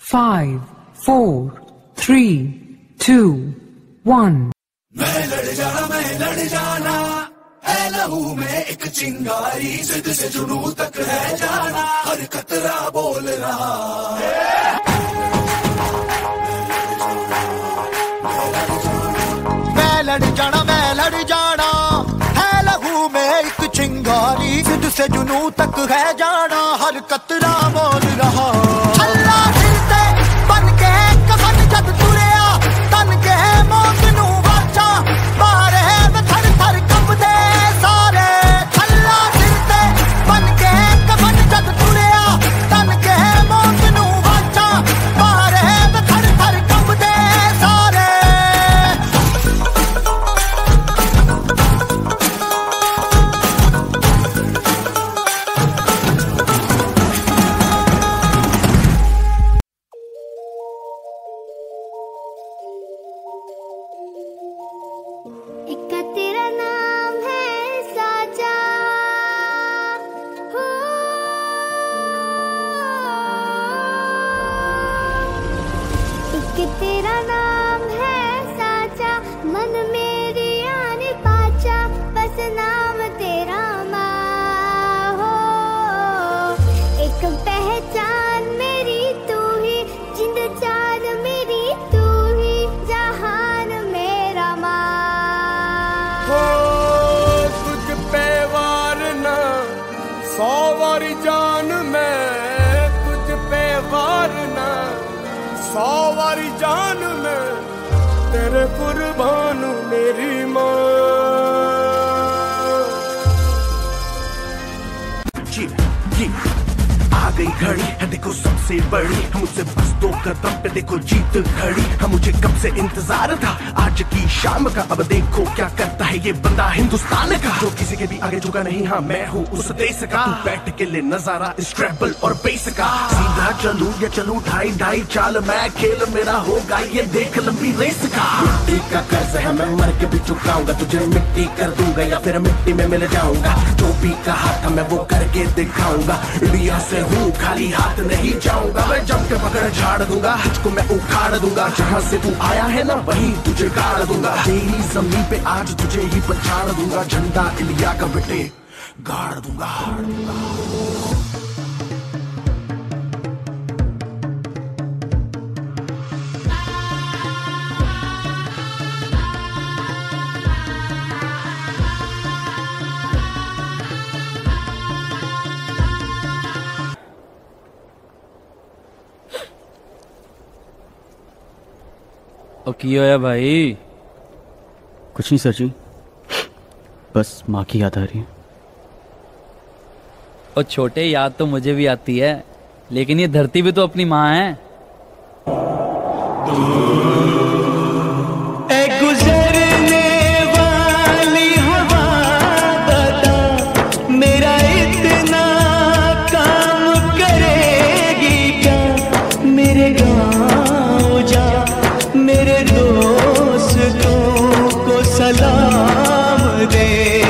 5, 4, 3, 2, 1। मैं लड़ जाना है लहू में एक चिंगारी, जिद से जुनू तक है जाना, हर खतरा बोल रहा। मैं लड़ जाना है लहू में एक चिंगारी, जिद से जुनू तक है जाना, हर कतरा बोल रहा। अल्लाह फिरते बन के कफन जद तुरिया, तन के मौत नू वाचा मारे थर थर कंबदे सारे। अल्लाह फिरते बन के कफन जद तुरिया, तन के मौत नू वाचा मारे थर थर कंबदे सारे। तेरा नाम है साजा, हो एक तेरा नाम है साजा, मन मेरी आने पाचा, बस नाम तेरा माँ हो। एक पहचान मेरी तू ही, जिंद जान मेरी तू ही, जहान मेरा माँ। तुझ पे वारना 100 वारी जान मैं, तुझ पे वारना 100 वारी जान मैं, तेरे कुर्बान मेरी माँ। आ गई घड़ी है देखो सबसे बड़ी, हम मुझसे बस 2 कदम पे देखो जीत खड़ी। हम मुझे कब से इंतजार था आज की शाम का, अब देखो क्या करता है ये बंदा हिंदुस्तान का, जो किसी के भी आगे झुका नहीं। हाँ मैं हूँ उस देश का, तू बैठ के ले नजारा इस ट्रैवल और बेस का। सीधा चलूं या चलूं ढाई ढाई चाल, मैं खेल मेरा होगा ये देख लंबी रेस का। मिट्टी का कर्ज है मैं मर के भी चुकाऊंगा, तुझे मिट्टी कर दूंगा या फिर मिट्टी में मिल जाऊंगा। जो भी कहा था मैं वो करके दिखाऊंगा, इंडिया से हूँ खाली हाथ नहीं जाऊंगा। मैं जम के पकड़ झाड़ दूंगा, तुझको मैं उखाड़ दूंगा, जहाँ से तू आया है ना वहीं तुझे गाड़ दूंगा। तेरी जमीन पे आज तुझे ही पछाड़ दूंगा, झंडा इंडिया का बेटे गाड़ दूंगा। और की होया भाई? कुछ नहीं सर जी, बस माँ की याद आ रही है। और छोटे याद तो मुझे भी आती है, लेकिन ये धरती भी तो अपनी माँ है। गुजरने वाली हवा बता, मेरा इतना काम करेगी क्या? मेरे गाँव जा, मेरे दोस्तों को सलाम दे।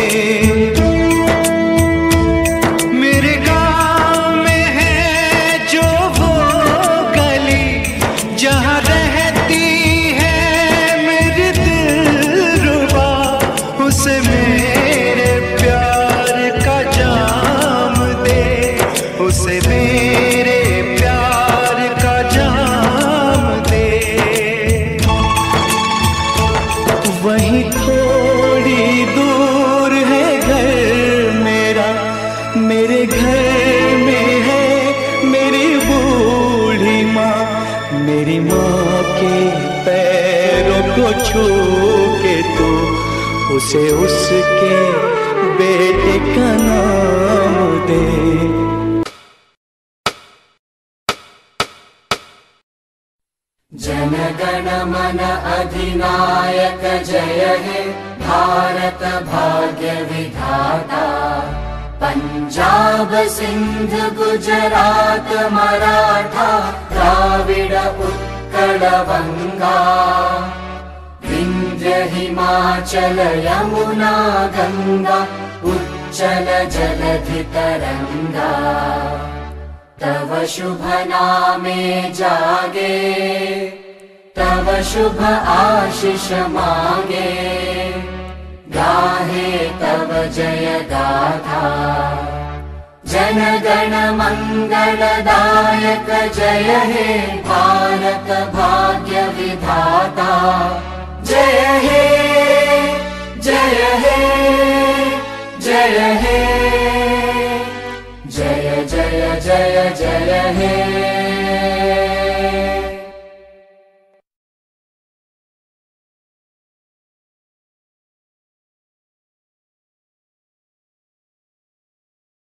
मेरे गाँव में है जो वो गली, जहाँ रहती है मेरी दिलरुबा, उसे मेरे प्यार का जाम दे, उसे मेरे प्यार का जाम दे। वहीं थोड़ी दूर है घर मेरा, मेरे घर में है मेरी बूढ़ी माँ। मेरी माँ के पैरों को छू के तो उसे उसके बेटे का नाम दे। जन गण मन अधिनायक जय हे भारत भाग्य विधाता। पंजाब सिंध गुजरात मराठा द्राविड उत्कल बंगा, विंध्य हिमाचल यमुना गंगा उच्चल जलधि तरंगा। तव शुभ नामे जागे, तव शुभ आशीष मांगे, गाहे तव जय गाथा। जन गण मंगलदायक जय हे भारत भाग्य विधाता। जय हे जय हे जय हे, जय जय जय जय हे।